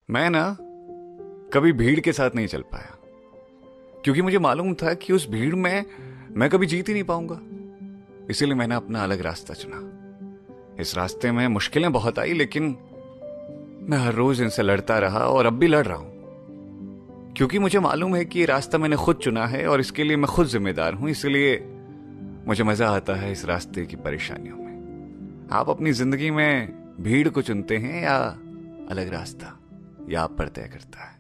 मैं ना कभी भीड़ के साथ नहीं चल पाया, क्योंकि मुझे मालूम था कि उस भीड़ में मैं कभी जीत ही नहीं पाऊंगा। इसीलिए मैंने अपना अलग रास्ता चुना। इस रास्ते में मुश्किलें बहुत आई, लेकिन मैं हर रोज इनसे लड़ता रहा और अब भी लड़ रहा हूं, क्योंकि मुझे मालूम है कि ये रास्ता मैंने खुद चुना है और इसके लिए मैं खुद जिम्मेदार हूं। इसलिए मुझे मजा आता है इस रास्ते की परेशानियों में। आप अपनी जिंदगी में भीड़ को चुनते हैं या अलग रास्ता, या आप पर तय करता है?